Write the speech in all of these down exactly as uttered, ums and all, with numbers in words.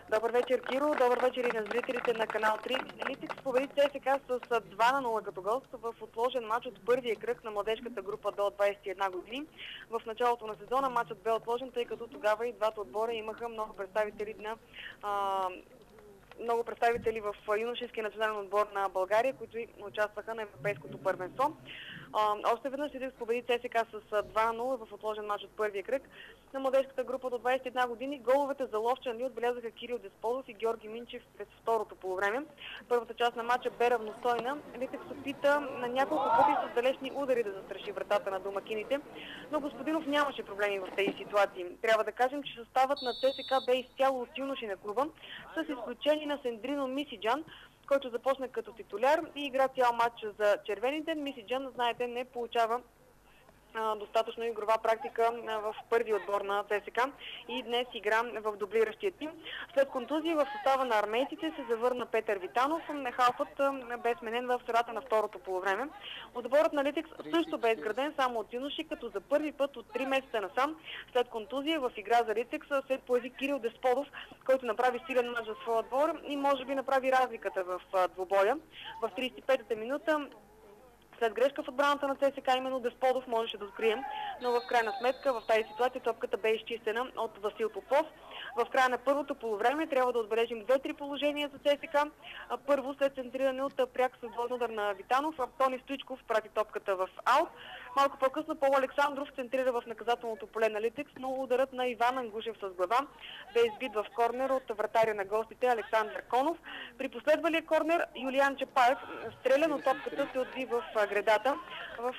Добър вечер, Киро. Добър вечер и на зрителите на канал три. Литекс победи ЦСКА с два на нула като гост в отложен матч от първия кръг на младежката група до двадесет и една години. В началото на сезона матчът бе отложен, тъй като тогава и двата отбора имаха много представители на а, много представители в юношеския национален отбор на България, които участваха на европейското първенство. А, още веднъж Литекс победи ЦСКА с два на нула в отложен матч от първия кръг на младежката група до двадесет и една години. Головете за ловчани отбелязаха Кирил Десподов и Георги Минчев през второто полувреме. Първата част на матча бе равностойна. Литекс опита на няколко пъти с далечни удари да застраши вратата на домакините, но Господинов нямаше проблеми в тези ситуации. Трябва да кажем, че съставът на ЦСКА бе изцяло от юноши на клуба, с изключение на Сендрино Мисиджан, който започна като титуляр и игра цял матч за червените. Мисиджан, знаете, не получава а, достатъчно игрова практика а, в първи отбор на ЦСКА и днес игра в дублиращия тим. След контузии в състава на армейците се завърна Петър Витанов. Халфът а, бе сменен в средата на второто полувреме. Отборът на Литекс също бе изграден само от юноши, като за първи път от три месеца насам след контузия в игра за Литекс се появи Кирил Десподов, който направи силен мач за своя отбор и може би направи разликата в а, двубоя. В тридесет и петата минута след грешка в отбраната на ЦСКА именно Десподов можеше да открием, но в крайна сметка в тази ситуация топката бе изчистена от Васил Попов. В края на първото полувреме трябва да отбележим две-три положения за ЦСКА. Първо, след центриране от пряк свободен удар на Витанов, Тони Стоичков прати топката в аут. Малко по-късно Пол Александров центрира в наказателното поле на Литекс, но ударът на Иван Ангушев с глава бе избит в корнер от вратаря на гостите Александър Конов. При последвалия корнер Юлиан Чапаев стреля, но топката се отби в гредата в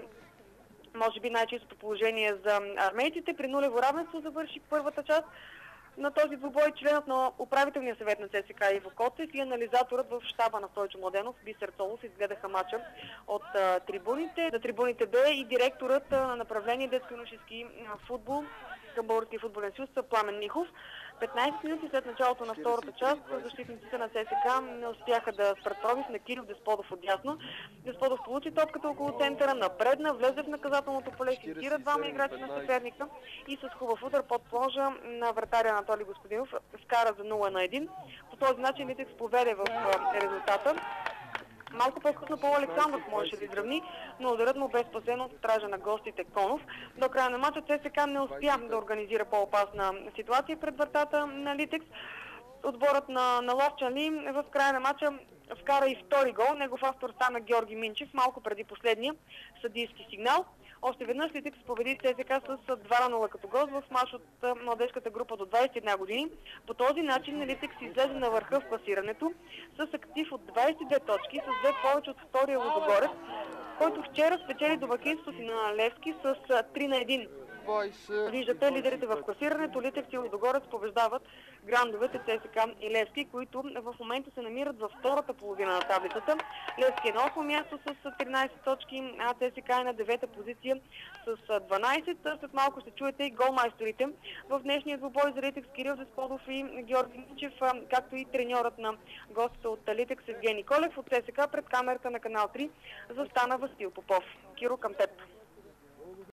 може би най-чистото положение за армейците. При нулево равенство завърши първата част на този двубой. Членът на управителния съвет на ЦСКА Иво Коцев и анализаторът в щаба на Стойчо Младенов Бисер Цолов изгледаха матча от а, трибуните. На трибуните бе и директорът на направление детско-юношески футбол към Българския футболен съюз Пламен Михов. петнадесет минути след началото на втората част защитниците на ЦСКА не успяха да спрат пробив на Кирил Десподов отдясно. Десподов получи топката около центъра, напредна, влезе в наказателното поле, финтира двама играчи на съперника и с хубав удар под плонжа на вратаря Анатолий Господинов скара за нула на един. По този начин Литекс поведе в резултата. Малко по-късно Пол Александров можеше да изравни, но ударът му бе спасен от стража на гостите Конов. До края на матча ЦСКА не успя да организира по-опасна ситуация пред вратата на Литекс. Отборът на, на Ловчани в края на матча вкара и втори гол. Негов автор стана Георги Минчев, малко преди последния съдийски сигнал. Още веднъж Литекс победи ЦСКА с два на нула като гост в мач от младежката група до двадесет и една години. По този начин Литекс излезе на върха в класирането с актив от двадесет и две точки, с две повече от втория Лудогорец, който вчера спечели домакинството си на Левски с три на един. Виждате лидерите в класирането. Литекс и Лудогорец побеждават грандовете ЦСКА и Левски, които в момента се намират във втората половина на таблицата. Левски е на осмо място с тринадесет точки, а ЦСКА е на девета позиция с дванадесет. След малко ще чуете и голмайсторите в днешния двубой за Литекс Кирил Десподов и Георги Минчев, както и треньорът на гостите от Литекс Евгений Колев. От ЦСКА пред камерата на канал три застана Васил Попов. Киро, към теб.